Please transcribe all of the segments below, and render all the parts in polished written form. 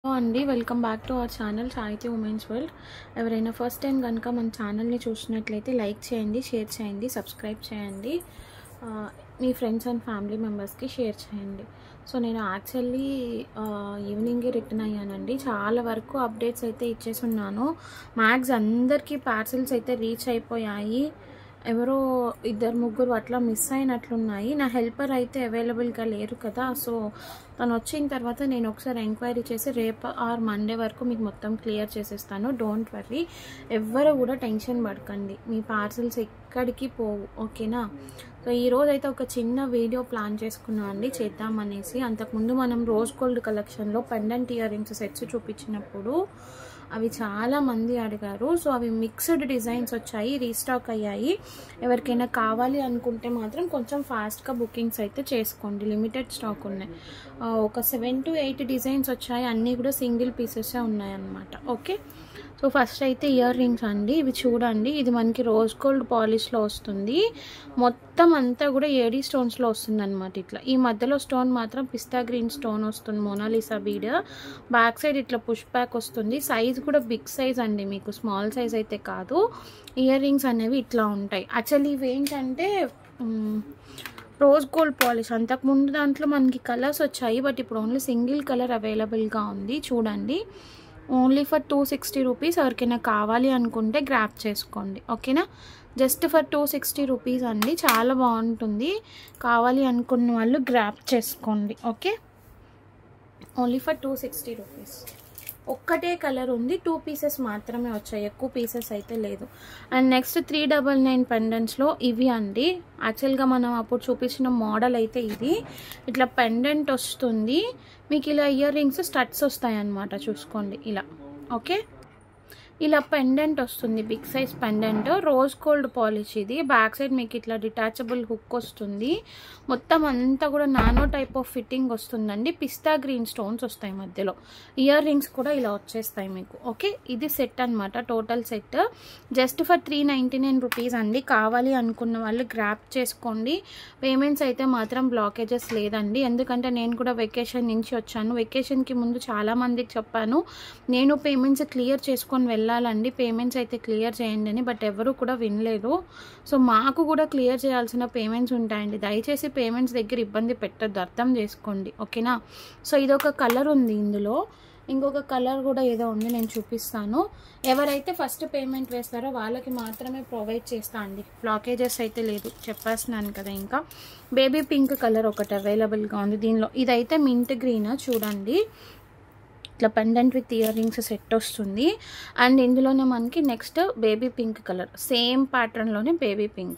అండి welcome back to our channel Sahithi women's world. ఎవరైనా first time కనుక మన ఛానల్ని చూసినట్లయితే లైక్ చేయండి, షేర్ చేయండి, సబ్స్క్రైబ్ చేయండి, మీ ఫ్రెండ్స్ అండ్ ఫ్యామిలీ మెంబర్స్కి షేర్ చేయండి. సో నేను యాక్చువల్లీ ఈవినింగే రిటర్న్ అయ్యానండి. చాలా వరకు అప్డేట్స్ అయితే ఇచ్చేసి ఉన్నాను. మ్యాక్స్ అందరికీ పార్సిల్స్ అయితే రీచ్ అయిపోయాయి. ఎవరో ఇద్దరు ముగ్గురు అట్లా మిస్ అయినట్లున్నాయి. నా హెల్పర్ అయితే అవైలబుల్గా లేరు కదా, సో తను వచ్చిన తర్వాత నేను ఒకసారి ఎంక్వైరీ చేసి రేపు ఆర్ మండే వరకు మీకు మొత్తం క్లియర్ చేసేస్తాను. డోంట్ వర్రీ, ఎవ్వరు కూడా టెన్షన్ పడకండి, మీ పార్సిల్స్ ఎక్కడికి పోవు, ఓకేనా. సో ఈరోజు అయితే ఒక చిన్న వీడియో ప్లాన్ చేసుకున్నాం అండి చేద్దామనేసి. అంతకుముందు మనం రోజ్ గోల్డ్ కలెక్షన్లో పెండెంట్ ఇయర్ రింగ్స్ సెట్స్ చూపించినప్పుడు అవి చాలా మంది అడిగారు. సో అవి మిక్స్డ్ డిజైన్స్ వచ్చాయి, రీస్టాక్ అయ్యాయి. ఎవరికైనా కావాలి అనుకుంటే మాత్రం కొంచెం ఫాస్ట్గా బుకింగ్స్ అయితే చేసుకోండి, లిమిటెడ్ స్టాక్ ఉన్నాయి. ఒక 7 to 8 డిజైన్స్ వచ్చాయి, అన్నీ కూడా సింగిల్ పీసెసే ఉన్నాయన్నమాట. ఓకే, సో ఫస్ట్ అయితే ఇయర్ రింగ్స్ అండి. ఇవి చూడండి, ఇది మనకి రోజ్ గోల్డ్ పాలిష్లో వస్తుంది. మొత్తం అంతా కూడా ఏడీ స్టోన్స్లో వస్తుంది అనమాట. ఇట్లా ఈ మధ్యలో స్టోన్ మాత్రం పిస్తా గ్రీన్ స్టోన్ వస్తుంది, మోనాలిసా బీడ్. బ్యాక్ సైడ్ ఇట్లా పుష్ బ్యాక్ వస్తుంది. సైజ్ కూడా బిగ్ సైజ్ అండి, మీకు స్మాల్ సైజ్ అయితే కాదు. ఇయర్ రింగ్స్ అనేవి ఇట్లా ఉంటాయి. యాక్చువల్లీ ఇవి ఏంటంటే రోజ్ గోల్డ్ పాలిష్. అంతకుముందు దాంట్లో మనకి కలర్స్ వచ్చాయి, బట్ ఇప్పుడు ఓన్లీ సింగిల్ కలర్ అవైలబుల్గా ఉంది. చూడండి, ఓన్లీ ఫర్ 260 రూపీస్. ఎవరికైనా కావాలి అనుకుంటే గ్రాప్ చేసుకోండి, ఓకేనా. జస్ట్ ఫర్ 260 రూపీస్ అండి, చాలా బాగుంటుంది. కావాలి అనుకున్న వాళ్ళు గ్రాప్ చేసుకోండి, ఓకే. Only for 260 rupees. ఒక్కటే కలర్ ఉంది, 2 పీసెస్ మాత్రమే వచ్చాయి, ఎక్కువ పీసెస్ అయితే లేదు. అండ్ నెక్స్ట్ 399 పెండెంట్స్లో ఇవి అండి. యాక్చువల్గా మనం అప్పుడు చూపించిన మోడల్ అయితే ఇది. ఇట్లా పెండెంట్ వస్తుంది మీకు, ఇలా ఇయర్ రింగ్స్ స్టడ్స్ వస్తాయి అన్నమాట. చూసుకోండి ఇలా, ఓకే. ఇలా పెండెంట్ వస్తుంది, big size pendant, rose gold polish. ఇది బ్యాక్ సైడ్ మీకు ఇట్లా డిటాచబుల్ హుక్ వస్తుంది. మొత్తం అంతా కూడా నానో టైప్ ఆఫ్ ఫిట్టింగ్ వస్తుందండి. పిస్తా గ్రీన్ స్టోన్స్ వస్తాయి మధ్యలో. ఇయర్ రింగ్స్ కూడా ఇలా వచ్చేస్తాయి మీకు, ఓకే. ఇది సెట్ అనమాట, total set just for 399 rupees అండి. కావాలి అనుకున్న వాళ్ళు గ్రాప్ చేసుకోండి. పేమెంట్స్ అయితే మాత్రం బ్లాకేజెస్ లేదండి, ఎందుకంటే నేను కూడా వెకేషన్ నుంచి వచ్చాను. వెకేషన్కి ముందు చాలామందికి చెప్పాను నేను పేమెంట్స్ క్లియర్ చేసుకొని వెళ్ళాలండి, పేమెంట్స్ అయితే క్లియర్ చేయండి అని, బట్ ఎవరు కూడా వినలేదు. సో మాకు కూడా క్లియర్ చేయాల్సిన పేమెంట్స్ ఉంటాయండి. దయచేసి పేమెంట్స్ దగ్గర ఇబ్బంది పెట్టద్దు, అర్థం చేసుకోండి, ఓకేనా. సో ఇదొక కలర్ ఉంది, ఇందులో ఇంకొక కలర్ కూడా ఏదో ఉంది, నేను చూపిస్తాను. ఎవరైతే ఫస్ట్ పేమెంట్ వేస్తారో వాళ్ళకి మాత్రమే ప్రొవైడ్ చేస్తా అండి, బ్లాకేజెస్ అయితే లేదు, చెప్పేస్తున్నాను కదా. ఇంకా బేబీ పింక్ కలర్ ఒకటి అవైలబుల్గా ఉంది దీనిలో. ఇదైతే మింట్ గ్రీన్, చూడండి ఇట్లా pendant with earrings set వస్తుంది. అండ్ ఇందులోనే మనకి next baby pink colour, same ప్యాటర్న్లోనే baby pink,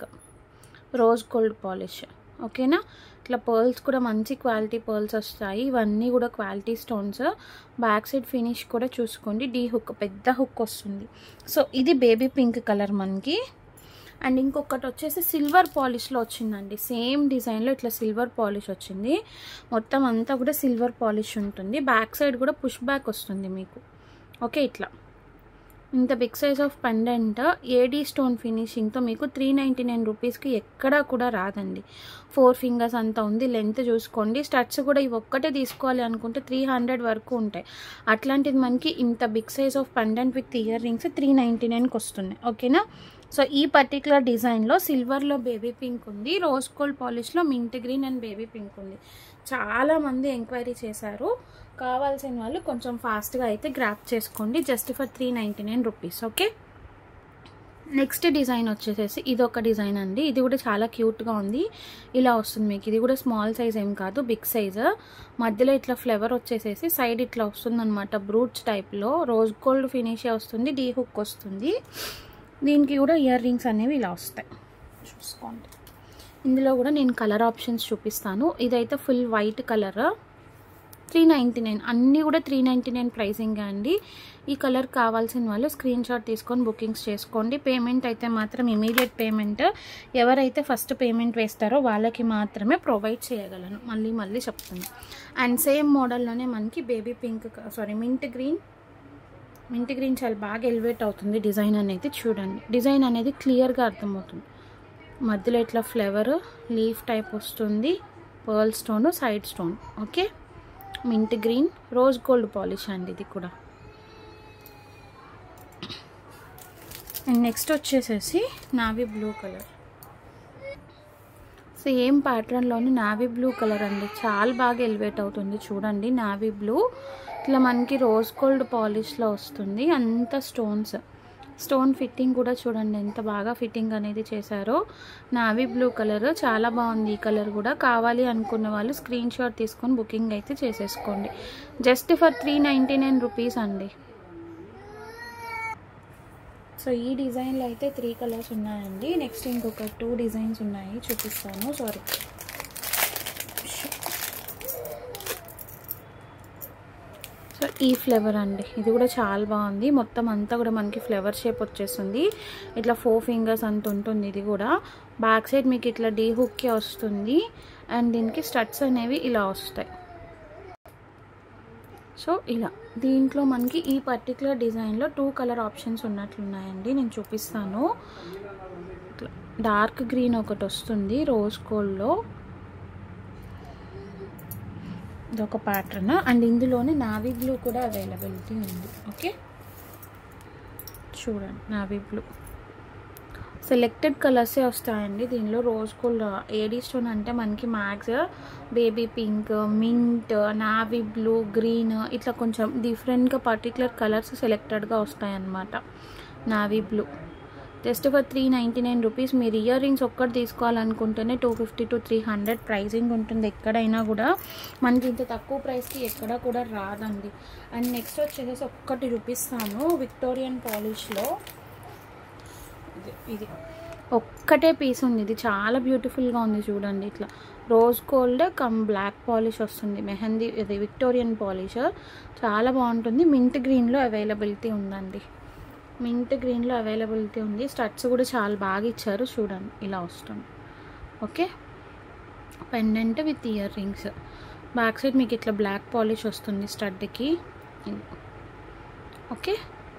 rose gold polish, ఓకేనా. ఇట్లా పర్ల్స్ కూడా మంచి క్వాలిటీ పర్ల్స్ వస్తాయి. ఇవన్నీ కూడా quality stones. Back side finish కూడా చూసుకోండి, డీ హుక్, పెద్ద హుక్ వస్తుంది. సో ఇది బేబీ పింక్ కలర్ మనకి. అండ్ ఇంకొకటి వచ్చేసి సిల్వర్ పాలిష్లో వచ్చిందండి, సేమ్ డిజైన్లో ఇట్లా సిల్వర్ పాలిష్ వచ్చింది. మొత్తం అంతా కూడా సిల్వర్ పాలిష్ ఉంటుంది. బ్యాక్ సైడ్ కూడా పుష్ బ్యాక్ వస్తుంది మీకు, ఓకే. ఇట్లా ఇంత big size of pendant AD stone ఫినిషింగ్తో మీకు 399 రూపీస్కి ఎక్కడా కూడా రాదండి. 4 ఫింగర్స్ అంతా ఉంది, లెంత్ చూసుకోండి. స్టడ్స్ కూడా ఇవి ఒక్కటే తీసుకోవాలి అనుకుంటే 300 వరకు ఉంటాయి. అట్లాంటిది మనకి ఇంత big size of pendant with earrings 399కి వస్తున్నాయి, ఓకేనా. సో ఈ పర్టికులర్ డిజైన్లో సిల్వర్లో బేబీ పింక్ ఉంది, రోజ్ గోల్డ్ పాలిష్లో mint green and baby pink ఉంది. చాలామంది ఎంక్వైరీ చేశారు, కావాల్సిన వాళ్ళు కొంచెం ఫాస్ట్గా అయితే గ్రాప్ చేసుకోండి, just for 399 rupees, okay. Next design వచ్చేసేసి ఇదొక డిజైన్ అండి. ఇది కూడా చాలా క్యూట్గా ఉంది, ఇలా వస్తుంది మీకు. ఇది కూడా స్మాల్ సైజ్ ఏం కాదు, బిగ్ సైజ్. మధ్యలో ఇట్లా ఫ్లవర్ వచ్చేసేసి సైడ్ ఇట్లా వస్తుంది అనమాట, బ్రూట్స్ టైప్లో. రోజ్ గోల్డ్ ఫినిషే వస్తుంది, డీ హుక్ వస్తుంది. దీనికి కూడా ఇయర్ రింగ్స్ అనేవి ఇలా వస్తాయి, చూసుకోండి. ఇందులో కూడా నేను కలర్ ఆప్షన్స్ చూపిస్తాను. ఇదైతే ఫుల్ వైట్ కలర్, 399, అన్నీ కూడా 399 ప్రైసింగ్ అండి. ఈ కలర్ కావాల్సిన వాళ్ళు స్క్రీన్ షాట్ తీసుకొని బుకింగ్స్ చేసుకోండి. పేమెంట్ అయితే మాత్రం ఇమీడియట్ పేమెంట్. ఎవరైతే ఫస్ట్ పేమెంట్ వేస్తారో వాళ్ళకి మాత్రమే ప్రొవైడ్ చేయగలను, మళ్ళీ మళ్ళీ చెప్తున్నాను. అండ్ సేమ్ మోడల్లోనే మనకి బేబీ పింక్, మింట్ గ్రీన్ చాలా బాగా ఎలివేట్ అవుతుంది డిజైన్ అనేది. చూడండి, డిజైన్ అనేది క్లియర్గా అర్థమవుతుంది. మధ్యలో ఇట్లా ఫ్లవర్ లీఫ్ టైప్ వస్తుంది, pearl stone, side stone, okay. Mint green, rose gold polish అండి ఇది కూడా. అండ్ నెక్స్ట్ వచ్చేసేసి నావీ బ్లూ కలర్. సేమ్ ప్యాటర్న్లోని నావీ బ్లూ కలర్ అండి, చాలా బాగా ఎలివేట్ అవుతుంది చూడండి. నావీ బ్లూ ఇట్లా మనకి రోజ్ గోల్డ్ పాలిష్లో వస్తుంది, అంత స్టోన్ ఫిట్టింగ్ కూడా చూడండి ఎంత బాగా ఫిట్టింగ్ అనేది చేశారో. నావీ బ్లూ కలర్ చాలా బాగుంది. ఈ కలర్ కూడా కావాలి అనుకున్న వాళ్ళు స్క్రీన్ షాట్ తీసుకొని బుకింగ్ అయితే చేసేసుకోండి. జస్ట్ ఫర్ 399 రూపీస్ అండి. సో ఈ డిజైన్లో అయితే 3 కలర్స్ ఉన్నాయండి. నెక్స్ట్ ఇంకొక 2 డిజైన్స్ ఉన్నాయి, చూపిస్తాను. సారీ, సో ఈ ఫ్లేవర్ అండి, ఇది కూడా చాలా బాగుంది. మొత్తం అంతా కూడా మనకి ఫ్లేవర్ షేప్ వచ్చేస్తుంది, ఇట్లా 4 ఫింగర్స్ అంత ఉంటుంది. ఇది కూడా బ్యాక్ సైడ్ మీకు ఇట్లా డీ హుక్కే వస్తుంది, అండ్ దీనికి స్టడ్స్ అనేవి ఇలా వస్తాయి. సో ఇలా దీంట్లో మనకి ఈ పర్టికులర్ డిజైన్లో 2 కలర్ ఆప్షన్స్ ఉన్నట్లున్నాయండి, నేను చూపిస్తాను. ఇట్లా డార్క్ గ్రీన్ ఒకటి వస్తుంది రోజ్ గోల్డ్లో, ఇదొక ప్యాటర్న్. అండ్ ఇందులోనే నావీ బ్లూ కూడా అవైలబిలిటీ ఉంది. ఓకే, చూడండి నావీ బ్లూ సెలెక్టెడ్ కలర్సే వస్తాయండి దీనిలో. రోజ్ గోల్డ్ ఏడీ స్టోన్ అంటే మనకి max baby pink, mint, navy blue, green ఇట్లా కొంచెం డిఫరెంట్గా పర్టికులర్ కలర్స్ సెలెక్టెడ్గా వస్తాయన్నమాట. Navy blue just for 399 rupees. మీరు ఇయర్ రింగ్స్ ఒక్కటి తీసుకోవాలనుకుంటేనే 250 to 300 ప్రైజింగ్ ఉంటుంది. ఎక్కడైనా కూడా మనకి ఇంత తక్కువ ప్రైస్కి ఎక్కడ కూడా రాదండి. అండ్ నెక్స్ట్ వచ్చేసి ఒక్కటి చూపిస్తాను విక్టోరియన్ పాలిష్లో. ఇది ఒక్కటే పీస్ ఉంది, ఇది చాలా బ్యూటిఫుల్గా ఉంది చూడండి. ఇట్లా rose gold come black polish వస్తుంది, మెహందీ ఇది విక్టోరియన్ పాలిష్ చాలా బాగుంటుంది. మింట్ గ్రీన్లో అవైలబిలిటీ ఉందండి, మింట్ గ్రీన్లో అవైలబిలిటీ ఉంది. స్టడ్స్ కూడా చాలా బాగా ఇచ్చారు చూడండి, ఇలా వస్తుంది. Okay, pendant with earrings. Back side మీకు ఇట్లా బ్లాక్ పాలిష్ వస్తుంది స్టడ్కి. ఓకే,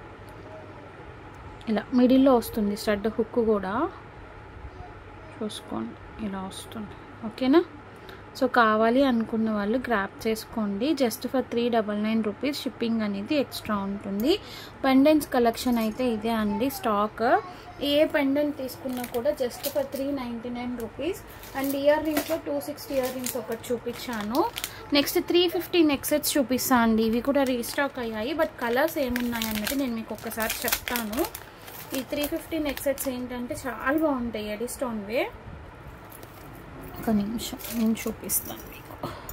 ఇలా మిడిల్లో వస్తుంది స్టడ్ హుక్ కూడా చూసుకోండి, ఇలా వస్తుంది. ఓకేనా, సో కావాలి అనుకున్న వాళ్ళు గ్రాప్ చేసుకోండి. Just for 399 rupees. షిప్పింగ్ అనేది ఎక్స్ట్రా ఉంటుంది. పెండెంట్స్ కలెక్షన్ అయితే ఇదే అండి స్టాక్. ఏ పెండెంట్ తీసుకున్నా కూడా జస్ట్ ఫర్ 399 రూపీస్. అండ్ ఇయర్ రింగ్స్లో 260 ఇయర్ రింగ్స్ ఒకటి చూపించాను. నెక్స్ట్ 350 నెక్ సెట్స్ చూపిస్తాను అండి. ఇవి కూడా రీస్టాక్ అయ్యాయి, బట్ కలర్స్ ఏమున్నాయి అన్నది నేను మీకు ఒక్కసారి చెప్తాను. ఈ 350 నెక్ సెట్స్ ఏంటంటే చాలా బాగుంటాయి, ఎడీ స్టోన్వే. ఒక నిమిషం నేను చూపిస్తాను మీకు.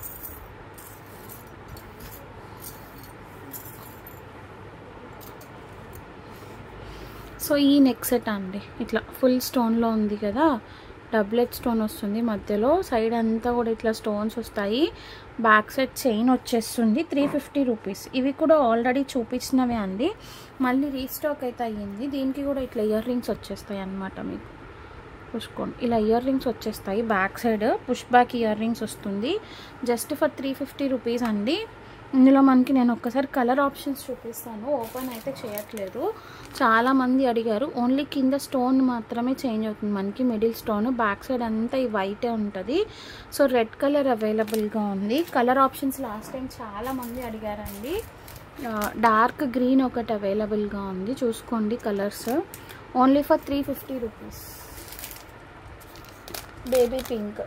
సో ఈ నెక్ సెట్ అండి ఇట్లా ఫుల్ స్టోన్లో ఉంది కదా, డబ్లెట్ స్టోన్ వస్తుంది మధ్యలో, సైడ్ అంతా కూడా ఇట్లా స్టోన్స్ వస్తాయి. బ్యాక్ సైడ్ చైన్ వచ్చేస్తుంది. 350 రూపీస్. ఇవి కూడా ఆల్రెడీ చూపించినవే అండి, మళ్ళీ రీస్టాక్ అయితే అయ్యింది. దీనికి కూడా ఇట్లా ఇయర్ రింగ్స్ వచ్చేస్తాయి అన్నమాట. మీకు చూసుకోండి, ఇలా ఇయర్ రింగ్స్ వచ్చేస్తాయి. Back side push back earrings వస్తుంది. జస్ట్ ఫర్ 350 రూపీస్ అండి. ఇందులో మనకి నేను ఒక్కసారి కలర్ ఆప్షన్స్ చూపిస్తాను, ఓపెన్ అయితే చేయట్లేదు. చాలామంది అడిగారు, ఓన్లీ కింద స్టోన్ మాత్రమే చేంజ్ అవుతుంది మనకి, మిడిల్ స్టోన్. బ్యాక్ సైడ్ అంతా ఈ వైటే ఉంటుంది. సో రెడ్ కలర్ అవైలబుల్గా ఉంది. కలర్ ఆప్షన్స్ లాస్ట్ టైం చాలామంది అడిగారండి. డార్క్ గ్రీన్ ఒకటి అవైలబుల్గా ఉంది, చూసుకోండి colours. Only for 350 rupees. Baby pink,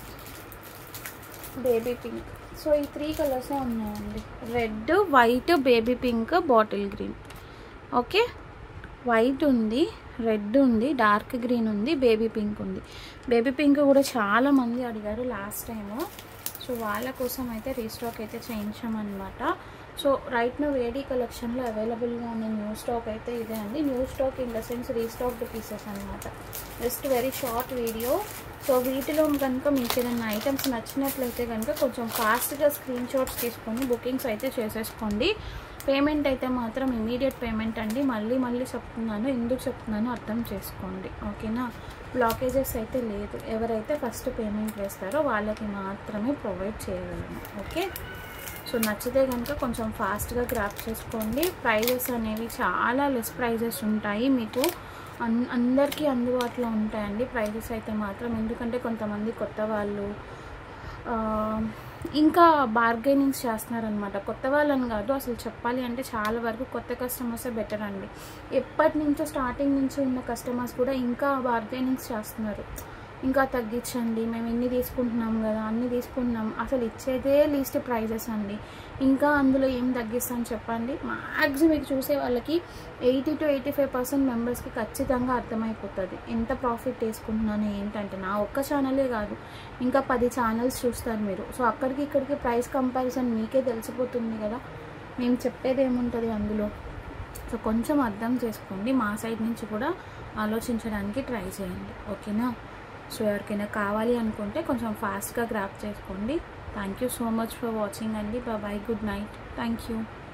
so ఈ 3 కలర్సే ఉన్నాయండి. Red, white, baby pink, bottle green. Okay, white ఉంది, రెడ్ ఉంది, డార్క్ గ్రీన్ ఉంది, బేబీ పింక్ ఉంది. బేబీ పింక్ కూడా చాలామంది అడిగారు లాస్ట్ టైము, సో వాళ్ళ కోసం అయితే రీస్టాక్ అయితే చేయించామన్నమాట. సో రైట్ నౌ ఏడీ కలెక్షన్లో అవైలబుల్గా ఉన్న న్యూ స్టాక్ అయితే ఇదే అండి. New stock in the sense restocked pieces అనమాట. Just very short video. So వీటిలో కనుక మీకు ఏదైనా ఐటమ్స్ నచ్చినట్లయితే కనుక కొంచెం ఫాస్ట్గా స్క్రీన్ షాట్స్ తీసుకొని బుకింగ్స్ అయితే చేసేసుకోండి. పేమెంట్ అయితే మాత్రం ఇమీడియట్ పేమెంట్ అండి. మళ్ళీ చెప్తున్నాను, ఎందుకు చెప్తున్నానో అర్థం చేసుకోండి. ఓకేనా, బ్లాకేజెస్ అయితే లేదు. ఎవరైతే ఫస్ట్ పేమెంట్ వేస్తారో వాళ్ళకి మాత్రమే ప్రొవైడ్ చేయగలను. ఓకే, సో నచ్చితే కనుక కొంచెం ఫాస్ట్గా గ్రాప్ చేసుకోండి. ప్రైజెస్ అనేవి చాలా లెస్ ప్రైజెస్ ఉంటాయి, మీకు అందరికీ అందుబాటులో ఉంటాయండి ప్రైజెస్ అయితే మాత్రం. ఎందుకంటే కొంతమంది కొత్త వాళ్ళు ఇంకా బార్గెనింగ్స్ చేస్తున్నారనమాట. కొత్త వాళ్ళని కాదు, అసలు చెప్పాలి అంటే చాలా వరకు కొత్త కస్టమర్సే బెటర్ అండి. ఎప్పటి నుంచో స్టార్టింగ్ నుంచి ఉన్న కస్టమర్స్ కూడా ఇంకా బార్గెనింగ్స్ చేస్తున్నారు. ఇంకా తగ్గించండి, మేము ఇన్ని తీసుకుంటున్నాం కదా, అన్ని తీసుకుంటున్నాం, అసలు ఇచ్చేదే లీస్ట్ ప్రైజెస్ అండి, ఇంకా అందులో ఏం తగ్గిస్తాను చెప్పండి. మ్యాక్సిమం మీకు చూసే వాళ్ళకి 80 to 85% మెంబర్స్కి ఖచ్చితంగా అర్థమైపోతుంది ఎంత ప్రాఫిట్ తీసుకుంటున్నాను ఏంటంటే. నా ఒక్క ఛానలే కాదు, ఇంకా 10 ఛానల్స్ చూస్తారు మీరు. సో అక్కడికి ఇక్కడికి ప్రైస్ కంపారిజన్ మీకే తెలిసిపోతుంది కదా, మేము చెప్పేది ఏముంటుంది అందులో. సో కొంచెం అర్థం చేసుకోండి, మా సైడ్ నుంచి కూడా ఆలోచించడానికి ట్రై చేయండి, ఓకేనా. సో ఎవరికైనా కావాలి అనుకుంటే కొంచెం ఫాస్ట్గా గ్రాప్ చేసుకోండి. Thank you so much for watching అండి. Bye, good night, thank you.